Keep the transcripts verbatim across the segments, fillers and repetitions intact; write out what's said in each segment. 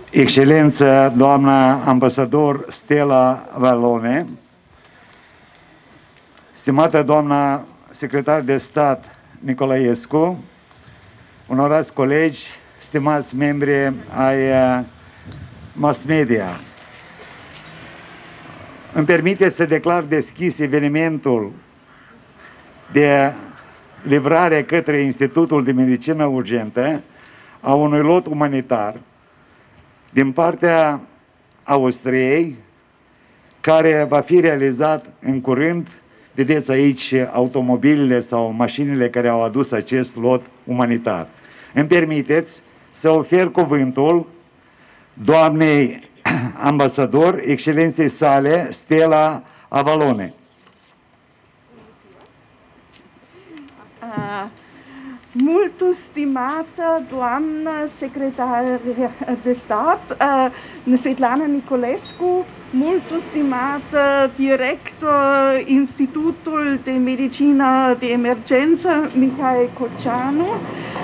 Excelență, doamna ambasador Stella Valone, stimată doamna secretar de stat Nicolaescu, onorați colegi, stimați membri ai mass media, îmi permite să declar deschis evenimentul de livrare către Institutul de Medicină Urgentă a unui lot umanitar din partea Austriei, care va fi realizat în curând. Vedeți aici automobilele sau mașinile care au adus acest lot umanitar. Îmi permiteți să ofer cuvântul doamnei ambasador, excelenței sale, Stella Avalone. Uh, Mult stimată doamnă secretar de stat, uh, Svetlana Nicolescu, mult stimată director Institutul de Medicină de Emergență, Mihai Coceanu, uh,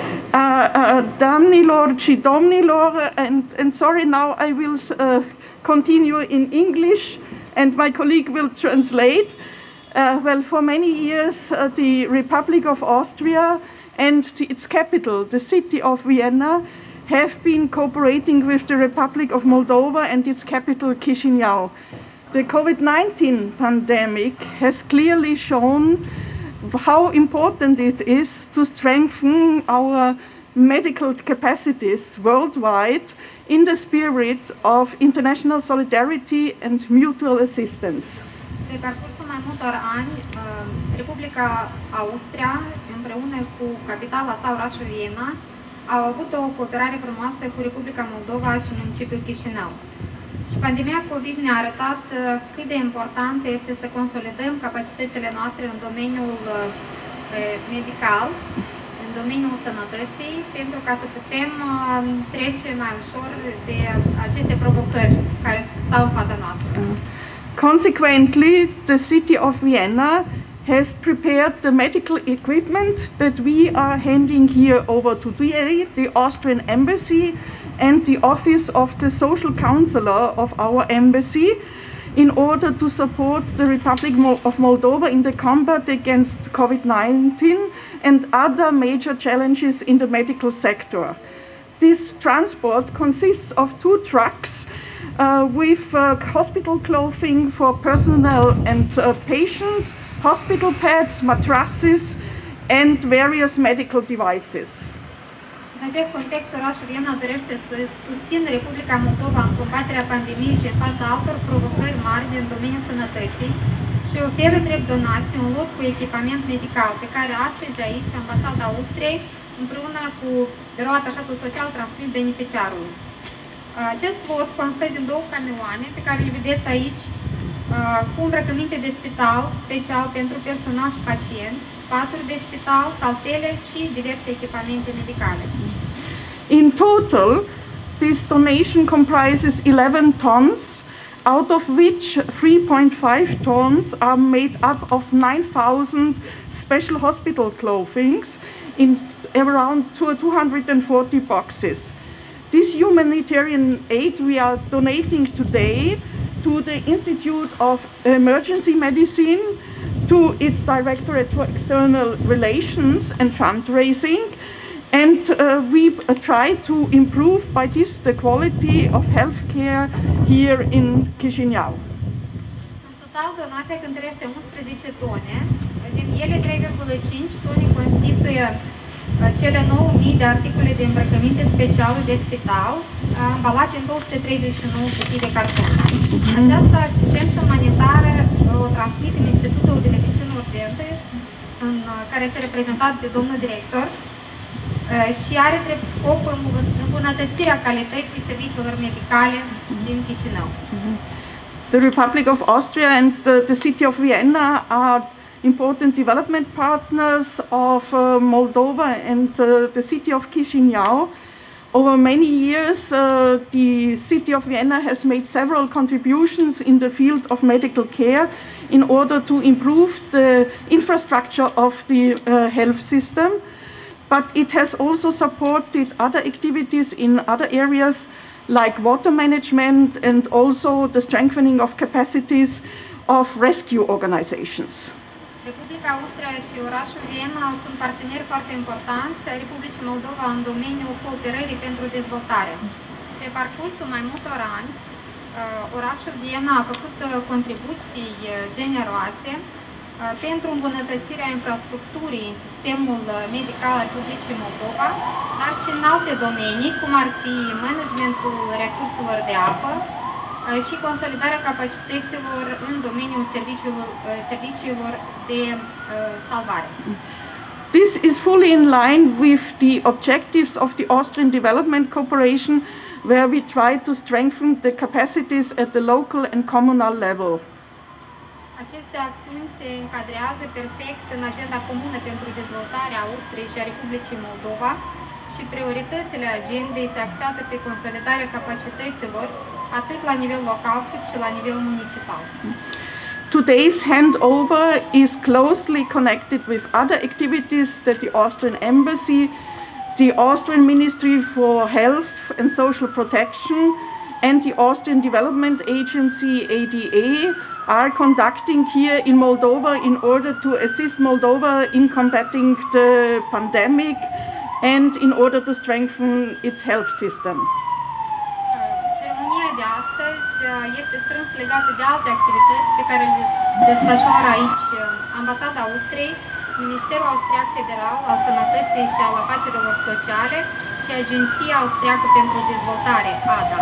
uh, doamnilor și domnilor, and, and sorry now I will uh, continue in English and my colleague will translate. Uh, well, for many years uh, the Republic of Austria and its capital, the city of Vienna, have been cooperating with the Republic of Moldova and its capital, Chisinau. The COVID nineteen pandemic has clearly shown how important it is to strengthen our medical capacities worldwide in the spirit of international solidarity and mutual assistance. Pe parcursul mai multor ani, Republica Austria, împreună cu capitala sa, orașul Viena, au avut o cooperare frumoasă cu Republica Moldova și municipiul Chișinău. Și pandemia COVID ne-a arătat cât de important este să consolidăm capacitățile noastre în domeniul medical, în domeniul sănătății, pentru ca să putem trece mai ușor de aceste provocări care stau în fața noastră. Consequently, the city of Vienna has prepared the medical equipment that we are handing here over today, the Austrian Embassy and the office of the social counselor of our embassy, in order to support the Republic of Moldova in the combat against COVID nineteen and other major challenges in the medical sector. This transport consists of two trucks uh, with uh, hospital clothing for personnel and uh, patients, hospital pads, mattresses, and various medical devices. În acest context, orașul Viena dorește să susțină Republica Moldova în combaterea pandemiei și în fața altor provocări mari din domeniul sănătății și oferă drept donație un lot cu echipament medical pe care astăzi aici, Ambasada Austriei, împreună cu Biroul Atașatul Social, transmit beneficiarului. Acest lot constă din două camioane pe care le vedeți aici, cu îmbrăcăminte de spital special pentru personal și pacienți, paturi de spital, saltele și diverse echipamente medicale. In total, this donation comprises eleven tons, out of which three point five tons are made up of nine thousand special hospital clothings in around two hundred forty boxes. This humanitarian aid we are donating today to the Institute of Emergency Medicine, to its Directorate for External Relations and Fundraising, and uh, we uh, try to improve by this the quality of healthcare here in Chișinău. În total, donația cântărește unsprezece tone, din ele trei virgulă cinci tone constituie cele nouă mii de articole de îmbrăcăminte speciale de spital, ambalate în două sute treizeci și nouă cutii de carton. Această asistență umanitară o transmitem Institutul de Medicină Urgentă, în care este reprezentat de domnul director, și are drept scop îmbunătățirea calității serviciilor medicale din Chișinău. The Republic of Austria and the, the city of Vienna are important development partners of uh, Moldova and uh, the city of Chișinău. Over many years, uh, the city of Vienna has made several contributions in the field of medical care in order to improve the infrastructure of the uh, health system. But it has also supported other activities in other areas like water management and also the strengthening of capacities of rescue organizations. Republica Austria și orașul Viena sunt parteneri foarte importanți ai Republicii Moldova în domeniul cooperării pentru dezvoltare. Pe parcursul mai multor ani, orașul Viena a făcut contribuții generoase pentru îmbunătățirea infrastructurii în sistemul medical al Republicii Moldova, dar și în alte domenii, cum ar fi managementul resurselor de apă și consolidarea capacităților în domeniul serviciilor de salvare. This is fully in line with the objectives of the Austrian Development Cooperation, where we try to strengthen the capacities at the local and communal level. Aceste acțiuni se încadrează perfect în agenda comună pentru dezvoltarea Austriei și a Republicii Moldova și prioritățile agendei se axează pe consolidarea capacităților atât la nivel local cât și la nivel municipal. Today's handover is closely connected with other activities that the Austrian Embassy, the Austrian Ministry for Health and Social Protection, and the Austrian Development Agency, A D A, are conducting here in Moldova in order to assist Moldova in combating the pandemic and in order to strengthen its health system. Ceremonia de astăzi este strâns legată de alte activități pe care le desfășoară aici Ambasada Austriei, Ministerul Austriac Federal al Sănătății și al Afacerilor Sociale și Agenția Austriacă pentru Dezvoltare, A D A.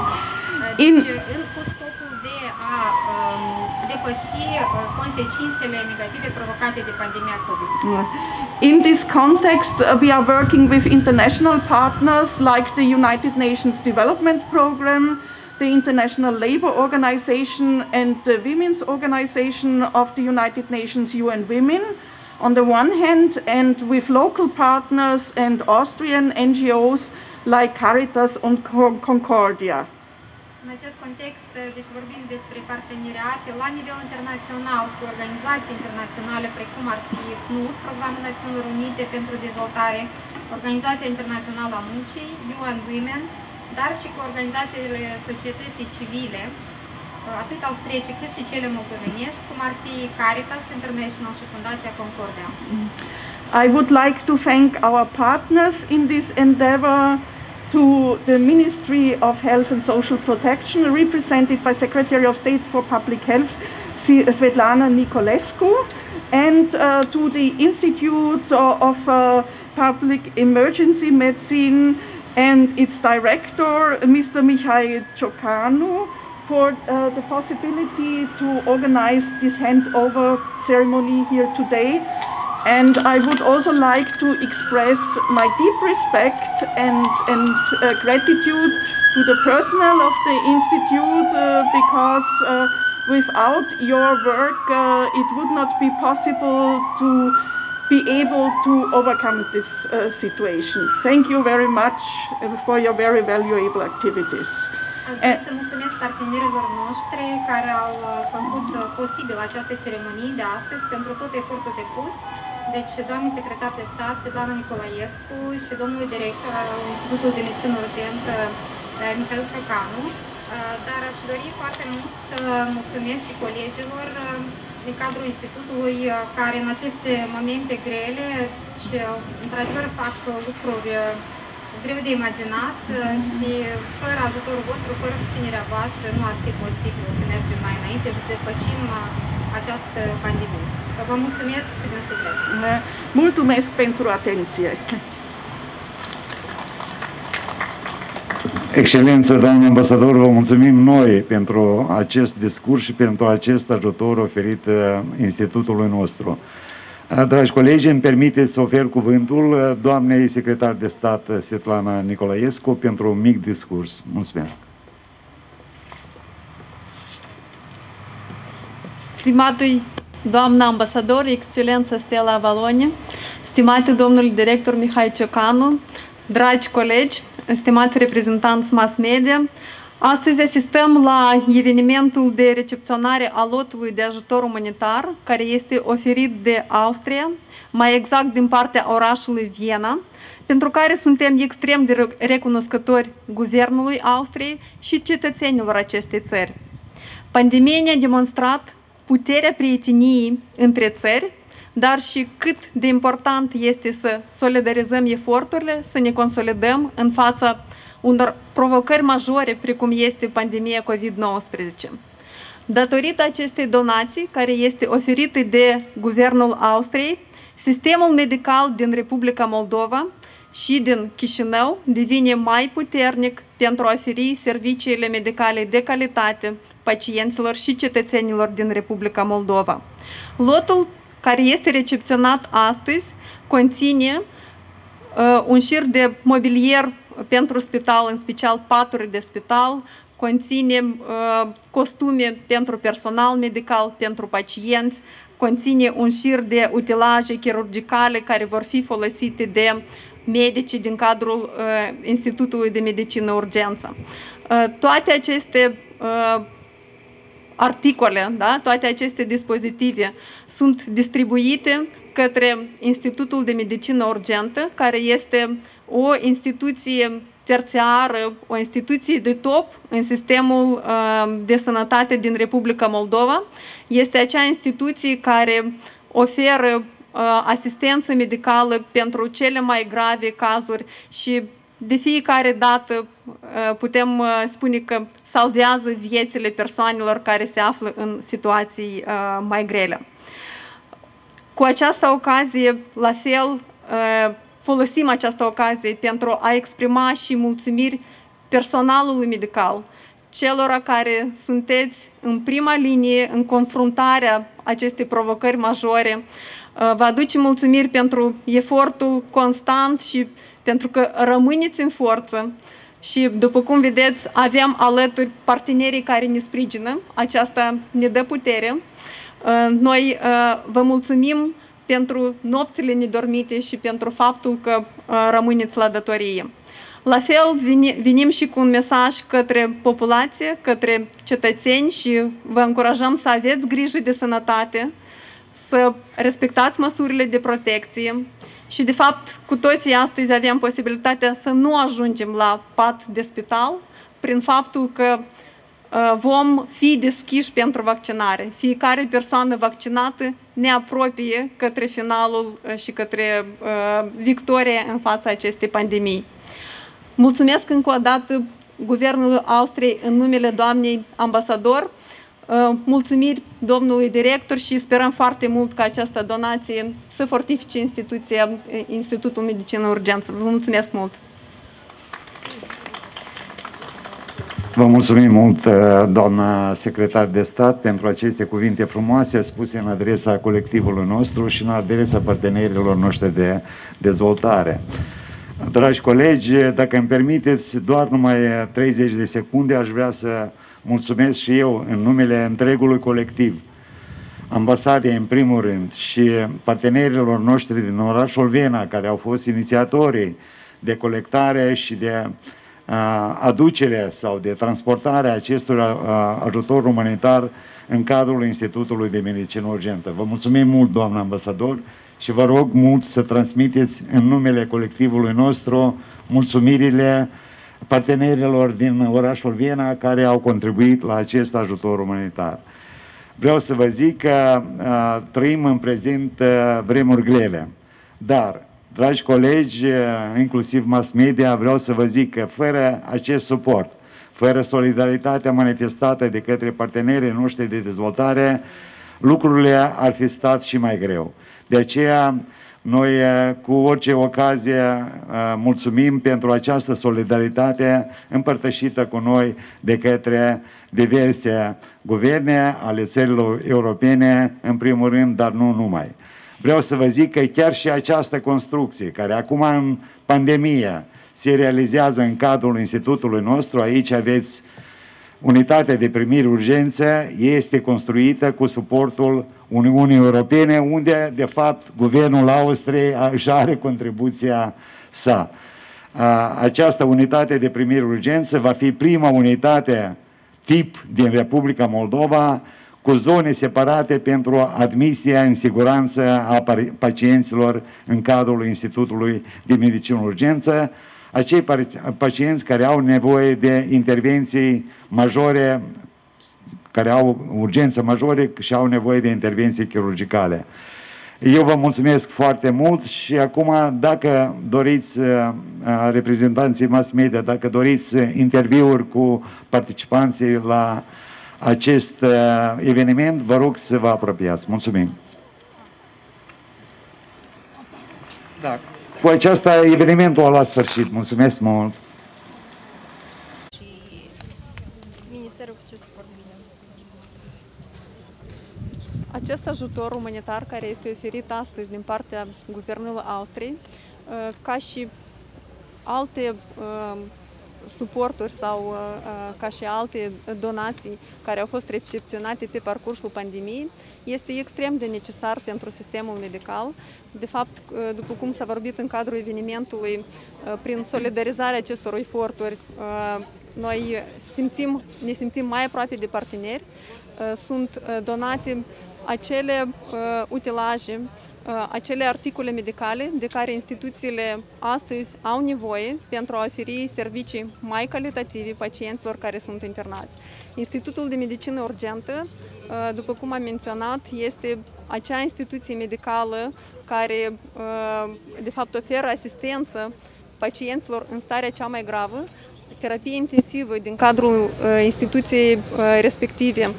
Deci, în cu scopul de a um, depăși uh, consecințele negative provocate de pandemia COVID. In this context, uh, we are working with international partners like the United Nations Development Programme, the International Labour Organization and the Women's Organization of the United Nations U N Women on the one hand, and with local partners and Austrian N G Os like Caritas and Concordia. În acest context, deci vorbim despre parteneriate la nivel internațional cu organizații internaționale precum ar fi P N U D, Programul Națiunilor Unite pentru Dezvoltare, Organizația Internațională a Muncii, U N Women, dar și cu organizațiile societății civile, atât austriece cât și cele moldovenești, cum ar fi Caritas International și Fundația Concordia. I would like to thank our partners in this endeavor, to the Ministry of Health and Social Protection, represented by Secretary of State for Public Health, Svetlana Nicolescu, and uh, to the Institute of uh, Public Emergency Medicine and its director, Mister Mihai Ciocanu, for uh, the possibility to organize this handover ceremony here today. And I would also like to express my deep respect and, and uh, gratitude to the personnel of the Institute uh, because uh, without your work uh, it would not be possible to be able to overcome this uh, situation. Thank you very much for your very valuable activities. Aș vrea să mulțumesc partenerilor noștri care au făcut posibil această ceremonie de astăzi pentru tot efortul depus. Deci, doamnei secretar de stat, Svetlana Nicolaescu și domnului director al Institutului de Medicină Urgentă, Mihail Ciocanu, dar aș dori foarte mult să mulțumesc și colegilor din cadrul Institutului care în aceste momente grele și într-adevăr fac lucruri greu de imaginat și fără ajutorul vostru, fără susținerea voastră, nu ar fi posibil să mergem mai înainte și să depășim această pandemie. Vă mulțumesc din suflet. Mulțumesc pentru atenție. Excelență, doamnă ambasador, vă mulțumim noi pentru acest discurs și pentru acest ajutor oferit institutului nostru. Dragi colegi, îmi permiteți să ofer cuvântul doamnei secretar de stat Svetlana Nicolaescu pentru un mic discurs. Mulțumesc. Stimatui doamna ambasador, excelență Stella Avalone, stimate domnul director Mihai Ciocanu, dragi colegi, stimați reprezentanți mass media, astăzi asistăm la evenimentul de recepționare a lotului de ajutor umanitar care este oferit de Austria, mai exact din partea orașului Viena, pentru care suntem extrem de recunoscători Guvernului Austriei și cetățenilor acestei țări. Pandemia ne-a demonstrat puterea prieteniei între țări, dar și cât de important este să solidarizăm eforturile, să ne consolidăm în fața unor provocări majore, precum este pandemia COVID nouăsprezece. Datorită acestei donații, care este oferită de Guvernul Austriei, sistemul medical din Republica Moldova și din Chișinău devine mai puternic pentru a oferi serviciile medicale de calitate pacienților și cetățenilor din Republica Moldova. Lotul care este recepționat astăzi conține uh, un șir de mobilier pentru spital, în special paturi de spital, conține uh, costume pentru personal medical, pentru pacienți, conține un șir de utilaje chirurgicale care vor fi folosite de medici din cadrul uh, Institutului de Medicină Urgență. Uh, toate aceste uh, articole, da? Toate aceste dispozitive sunt distribuite către Institutul de Medicină Urgentă, care este o instituție terțiară, o instituție de top în sistemul uh, de sănătate din Republica Moldova. Este acea instituție care oferă uh, asistență medicală pentru cele mai grave cazuri și de fiecare dată uh, putem uh, spune că salvează viețile persoanelor care se află în situații uh, mai grele. Cu această ocazie, la fel, uh, folosim această ocazie pentru a exprima și mulțumiri personalului medical, celor care sunteți în prima linie în confruntarea acestei provocări majore. Vă aducem mulțumiri pentru efortul constant și pentru că rămâneți în forță și, după cum vedeți, avem alături partenerii care ne sprijină. Aceasta ne dă putere. Noi vă mulțumim pentru nopțile nedormite și pentru faptul că uh, rămâneți la datorie. La fel, venim și cu un mesaj către populație, către cetățeni și vă încurajăm să aveți grijă de sănătate, să respectați măsurile de protecție și, de fapt, cu toții astăzi avem posibilitatea să nu ajungem la pat de spital prin faptul că vom fi deschiși pentru vaccinare. Fiecare persoană vaccinată ne apropie către finalul și către uh, victoria în fața acestei pandemii. Mulțumesc încă o dată Guvernului Austriei în numele doamnei ambasador, uh, mulțumiri domnului director și sperăm foarte mult ca această donație să fortifice instituția, Institutul Medicină Urgență. Vă mulțumesc mult! Vă mulțumim mult, doamna secretar de stat, pentru aceste cuvinte frumoase spuse în adresa colectivului nostru și în adresa partenerilor noștri de dezvoltare. Dragi colegi, dacă îmi permiteți doar numai treizeci de secunde, aș vrea să mulțumesc și eu în numele întregului colectiv, ambasadei în primul rând și partenerilor noștri din orașul Viena, care au fost inițiatorii de colectare și de aducerea sau de transportarea acestor ajutor umanitar în cadrul Institutului de Medicină Urgentă. Vă mulțumim mult, doamnă ambasador, și vă rog mult să transmiteți în numele colectivului nostru mulțumirile partenerilor din orașul Viena care au contribuit la acest ajutor umanitar. Vreau să vă zic că uh, trăim în prezent uh, vremuri grele, dar, dragi colegi, inclusiv mass media, vreau să vă zic că fără acest suport, fără solidaritatea manifestată de către partenerii noștri de dezvoltare, lucrurile ar fi stat și mai greu. De aceea, noi cu orice ocazie mulțumim pentru această solidaritate împărtășită cu noi de către diverse guverne ale țărilor europene, în primul rând, dar nu numai. Vreau să vă zic că chiar și această construcție, care acum în pandemie se realizează în cadrul institutului nostru, aici aveți unitatea de primiri urgență, este construită cu suportul Uniunii Europene, unde, de fapt, Guvernul Austriei își are contribuția sa. Această unitate de primiri urgență va fi prima unitate tip din Republica Moldova, cu zone separate pentru admisia în siguranță a pacienților în cadrul Institutului de Medicină Urgență, acei pacienți care au nevoie de intervenții majore, care au urgență majore și au nevoie de intervenții chirurgicale. Eu vă mulțumesc foarte mult și acum, dacă doriți, reprezentanții mass media, dacă doriți interviuri cu participanții la acest eveniment, vă rog să vă apropiați. Mulțumim! Da. Cu aceasta, evenimentul a luat sfârșit. Mulțumesc mult! Și Ministerul cu ce suport vine? Acest ajutor umanitar care este oferit astăzi din partea Guvernului Austriei, ca și alte suporturi sau ca și alte donații care au fost recepționate pe parcursul pandemiei, este extrem de necesar pentru sistemul medical. De fapt, după cum s-a vorbit în cadrul evenimentului, prin solidarizarea acestor eforturi, noi simțim, ne simțim mai aproape de parteneri. Sunt donate acele utilaje, acele articole medicale de care instituțiile astăzi au nevoie pentru a oferi servicii mai calitative pacienților care sunt internați. Institutul de Medicină Urgentă, după cum am menționat, este acea instituție medicală care, de fapt, oferă asistență pacienților în starea cea mai gravă. Terapie intensivă din cadrul instituției respective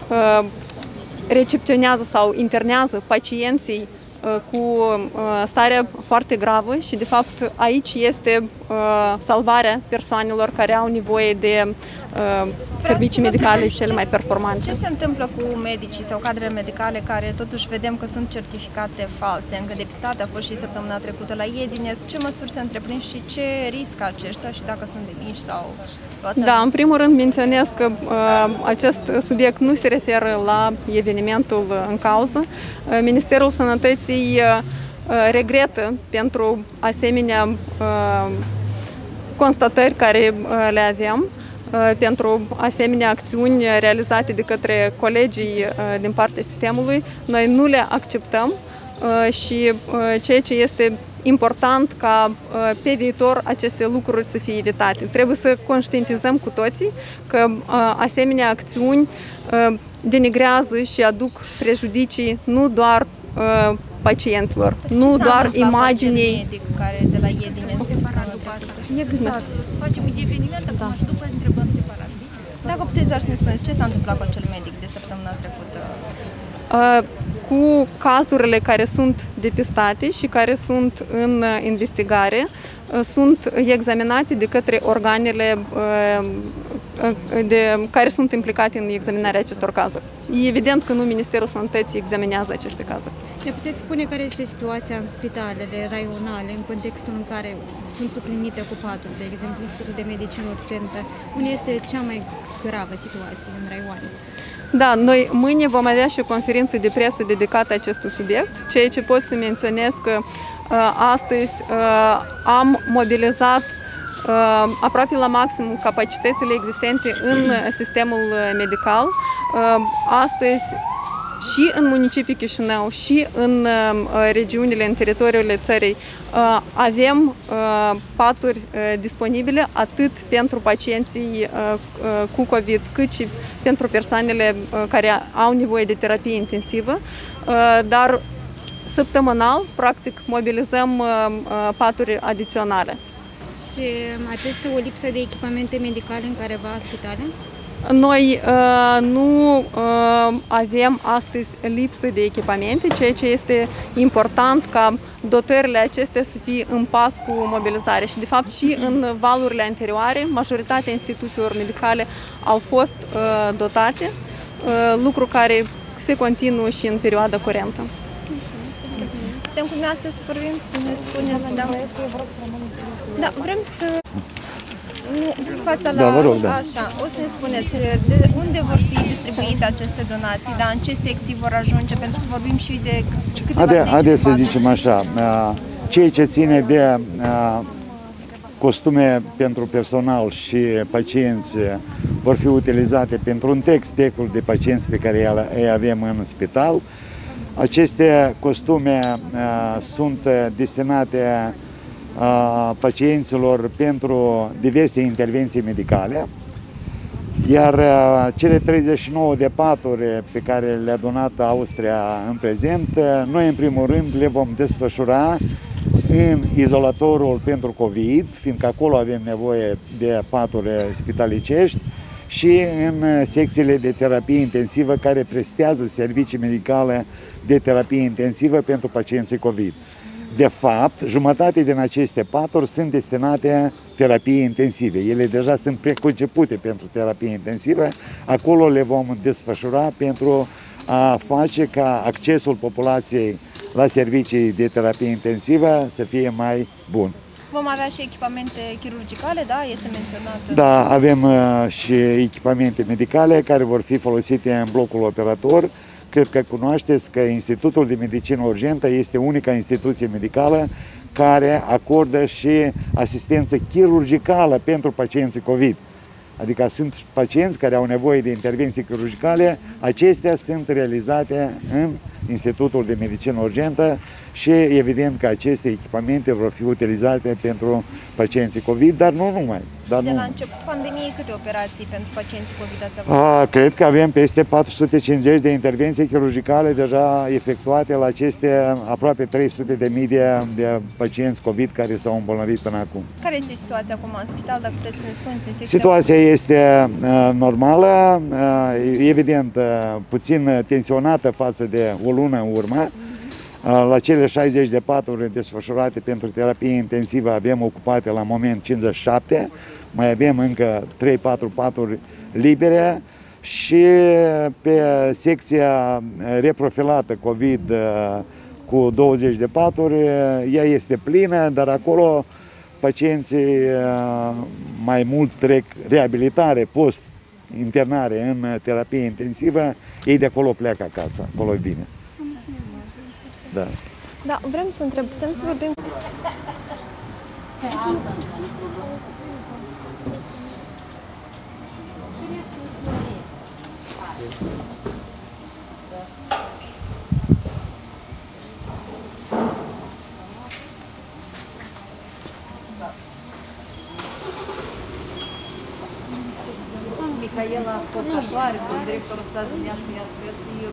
recepționează sau internează pacienții cu starea foarte gravă și, de fapt, aici este salvarea persoanelor care au nevoie de servicii medicale cele mai performante. Ce se întâmplă cu medicii sau cadrele medicale care totuși vedem că sunt certificate false? Încă depistate a fost și săptămâna trecută la Iedines. Ce măsuri se întreprind și ce riscă aceștia și dacă sunt demiși sau luați? Da, în primul rând menționez că uh, acest subiect nu se referă la evenimentul în cauză. Uh, Ministerul Sănătății uh, regretă pentru asemenea uh, constatări care uh, le avem, pentru asemenea acțiuni realizate de către colegii din partea sistemului. Noi nu le acceptăm și ceea ce este important ca pe viitor aceste lucruri să fie evitate. Trebuie să conștientizăm cu toții că asemenea acțiuni denigrează și aduc prejudicii nu doar pacienților, nu doar imaginii. Care de la Iedines Exact. Facem eveniment acum și după întrebăm separat. Dacă puteți doar să ne spuneți ce s-a întâmplat cu acel medic de săptămâna trecută? Cu cazurile care sunt depistate și care sunt în investigare, sunt examinate de către organele de, care sunt implicate în examinarea acestor cazuri. E evident că nu Ministerul Sănătății examinează aceste cazuri. Ne puteți spune care este situația în spitalele raionale, în contextul în care sunt suplinite cu paturi, de exemplu, Institutul de Medicină Urgentă? Unde este cea mai gravă situație în raioane? Da, noi mâine vom avea și o conferință de presă dedicată acestui subiect, ceea ce pot să menționez că astăzi am mobilizat aproape la maxim capacitățile existente în sistemul medical. Astăzi și în municipiul Chișinău și în regiunile, în teritoriile țării avem paturi disponibile atât pentru pacienții cu COVID, cât și pentru persoanele care au nevoie de terapie intensivă, dar săptămânal, practic, mobilizăm paturi adiționale. Se atestă o lipsă de echipamente medicale în careva spitale? Noi uh, nu uh, avem astăzi lipsă de echipamente, ceea ce este important ca dotările acestea să fie în pas cu mobilizare. Și de fapt și în valurile anterioare, majoritatea instituțiilor medicale au fost uh, dotate, uh, lucru care se continuă și în perioada curentă. Putem cu dumneavoastră să vorbim, să ne spuneți, da? Da, vrem să... Fața la... Da, vă rog, da. Așa, o să ne spuneți de unde vor fi distribuite aceste donații, dar în ce secții vor ajunge, pentru că vorbim și de câteva Haideți secții. să zicem așa, ceea ce ține de costume pentru personal și pacienți vor fi utilizate pentru întreg spectrul de pacienți pe care îi avem în spital. Aceste costume uh, sunt destinate uh, pacienților pentru diverse intervenții medicale, iar uh, cele treizeci și nouă de paturi pe care le-a donat Austria în prezent, uh, noi în primul rând le vom desfășura în izolatorul pentru COVID, fiindcă acolo avem nevoie de paturi spitalicești, și în secțiile de terapie intensivă care prestează servicii medicale de terapie intensivă pentru pacienții COVID. De fapt, jumătate din aceste paturi sunt destinate terapie intensive. Ele deja sunt preconcepute pentru terapie intensivă. Acolo le vom desfășura pentru a face ca accesul populației la servicii de terapie intensivă să fie mai bun. Vom avea și echipamente chirurgicale, da? Este menționat. Da, avem uh, și echipamente medicale care vor fi folosite în blocul operator. Cred că cunoașteți că Institutul de Medicină Urgentă este unica instituție medicală care acordă și asistență chirurgicală pentru pacienții COVID. Adică sunt pacienți care au nevoie de intervenții chirurgicale, acestea sunt realizate în Institutul de Medicină Urgentă și evident că aceste echipamente vor fi utilizate pentru pacienții COVID, dar nu numai. Dar de nu la numai. început pandemiei, câte operații pentru pacienții COVID ați avut? A, cred că avem peste patru sute cincizeci de intervenții chirurgicale deja efectuate la aceste aproape trei sute de mii de, de pacienți COVID care s-au îmbolnăvit până acum. Care este situația acum în spital, dacă puteți să ne spuneți? În secția... Situația este uh, normală, uh, evident uh, puțin tensionată față de o lună în urmă. Uh, la cele șaizeci de paturi desfășurate pentru terapie intensivă avem ocupate la moment cincizeci și șapte, mai avem încă trei patru paturi libere și pe secția reprofilată COVID uh, cu douăzeci de paturi, uh, ea este plină, dar acolo pacienții mai mult trec reabilitare, post-internare în terapie intensivă, ei de acolo pleacă acasă, acolo e bine. Da. Da, vrem să întreb, putem să vorbim? Mihaela Potatoare, directorul stat de Neamț, i-a spus